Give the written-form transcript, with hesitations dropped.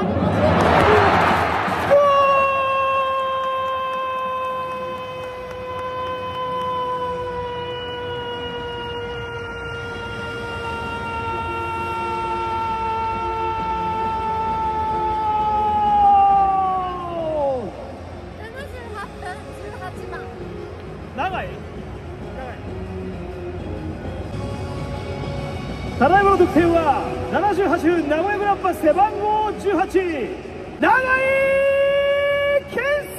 長いただいまの得点は78分名古屋グランパス背番号18長井健介